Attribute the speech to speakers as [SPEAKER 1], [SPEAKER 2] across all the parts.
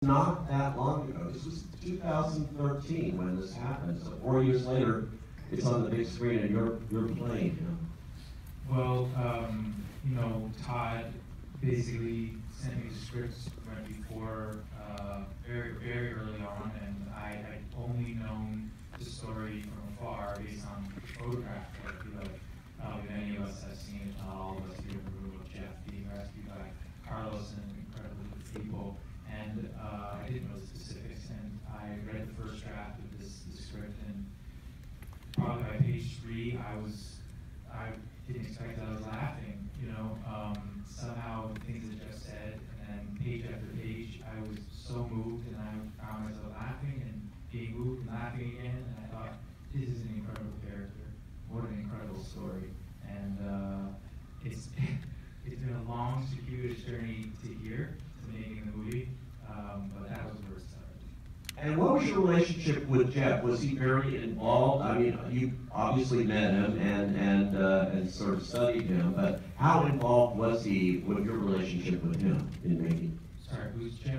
[SPEAKER 1] Not that long ago. This was 2013 when this happened. So 4 years later, it's on the big screen and you're playing him.
[SPEAKER 2] Well, Todd basically sent me the scripts right before, very early on, and I had only known the story from afar based on the photograph. I feel like many of us have seen it, not all of us here in the room, of Jeff being rescued by Carlos and incredible people. And I didn't know the specifics, and I read the first draft of the script, and probably by page 3, I didn't expect that I was laughing, somehow the things that Jeff said, and then page after page, I was so moved, and I found myself laughing and being moved and laughing again, and I thought, this is an incredible character, what an incredible story, and it's been a long, circuitous journey to here, to making the movie, but that was where it started.
[SPEAKER 1] And what was your relationship with Jeff? Was he very involved? I mean, you obviously met him and sort of studied him, but how involved was he with your relationship with him in making?
[SPEAKER 2] Sorry, who's Jeff?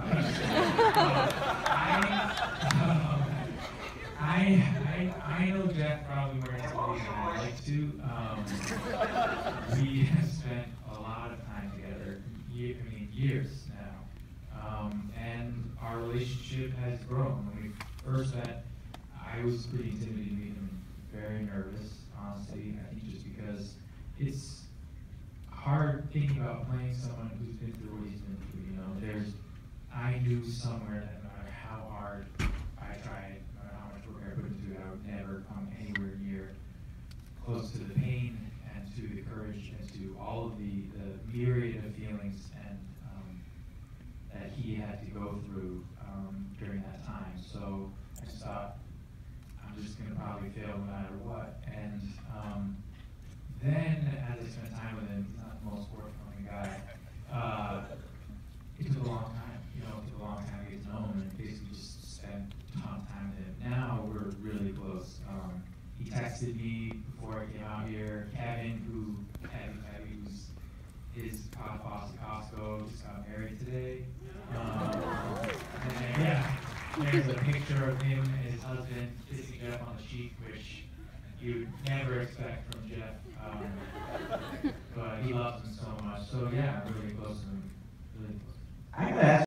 [SPEAKER 2] I know Jeff probably more intimately than I'd like to. We have spent a lot of time together, years now. And our relationship has grown. When we first met, I was pretty intimidated to meet him, very nervous, honestly. I think just because it's hard thinking about playing someone who's been through what he's been through. I knew somewhere that no matter how hard I tried, no matter how much work I put into it, I would never come anywhere near close to the pain and to the courage and to all of the myriad of feelings and that he had to go through during that time. So I just thought, I'm just going to probably fail no matter what. And then as I spent time with him, he's not the most forthcoming guy. It took a long time. It took a long time to get to know him, and basically just spent a ton of time with him. Now we're really close. He texted me before I came out here. Kevin, who's his boss at Costco, just got married today. And yeah, there's a picture of him and his husband kissing Jeff on the cheek, which you'd never expect from Jeff. But he loves him so much. So yeah, I'm really close to him. Really close.
[SPEAKER 1] I gotta ask